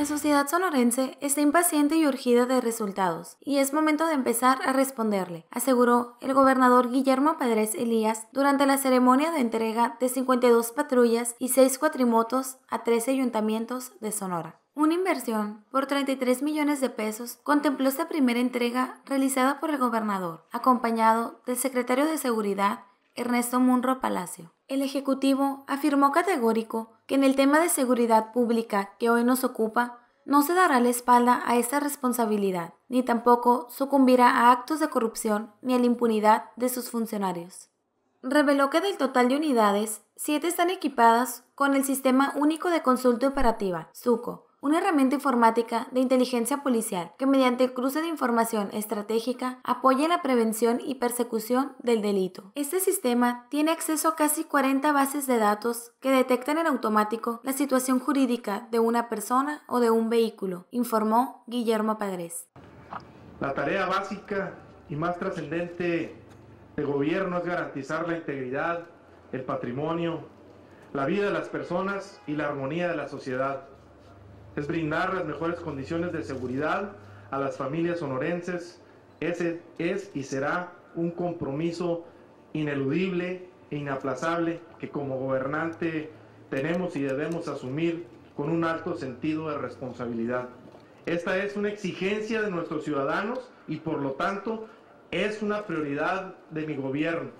sociedad sonorense está impaciente y urgida de resultados, y es momento de empezar a responderle, aseguró el gobernador Guillermo Padres Elías durante la ceremonia de entrega de 52 patrullas y 6 cuatrimotos a 13 ayuntamientos de Sonora. Una inversión por 33 millones de pesos contempló esta primera entrega realizada por el gobernador, acompañado del secretario de Seguridad, Ernesto Munro Palacio. El Ejecutivo afirmó categórico que en el tema de seguridad pública que hoy nos ocupa, no se dará la espalda a esta responsabilidad, ni tampoco sucumbirá a actos de corrupción ni a la impunidad de sus funcionarios. Reveló que del total de unidades, 7 están equipadas con el Sistema Único de Consulta Operativa, SUCO, una herramienta informática de inteligencia policial que mediante el cruce de información estratégica apoya la prevención y persecución del delito. Este sistema tiene acceso a casi 40 bases de datos que detectan en automático la situación jurídica de una persona o de un vehículo, informó Guillermo Padres. La tarea básica y más trascendente del gobierno es garantizar la integridad, el patrimonio, la vida de las personas y la armonía de la sociedad. Es brindar las mejores condiciones de seguridad a las familias sonorenses. Ese es y será un compromiso ineludible e inaplazable que como gobernante tenemos y debemos asumir con un alto sentido de responsabilidad. Esta es una exigencia de nuestros ciudadanos y por lo tanto es una prioridad de mi gobierno.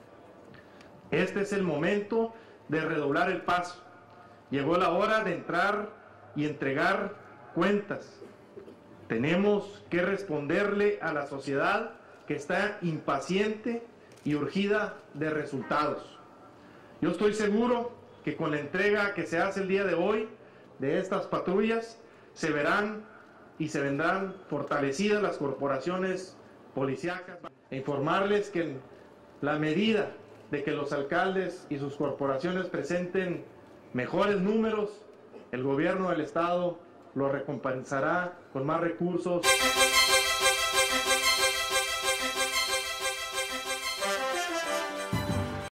Este es el momento de redoblar el paso. Llegó la hora de entrar y entregar cuentas. Tenemos que responderle a la sociedad que está impaciente y urgida de resultados. Yo estoy seguro que con la entrega que se hace el día de hoy de estas patrullas se verán y se vendrán fortalecidas las corporaciones policíacas. E informarles que en la medida de que los alcaldes y sus corporaciones presenten mejores números, el gobierno del estado lo recompensará con más recursos.